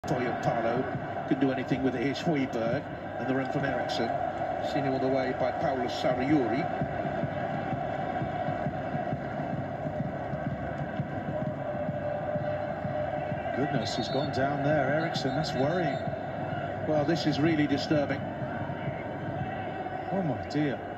Palo can do anything with it. Here's Hoiberg and the run from Ericsson. Seen all the way by Paulus Sarriuri. Goodness, he's gone down there, Ericsson. That's worrying. Well, this is really disturbing. Oh my dear.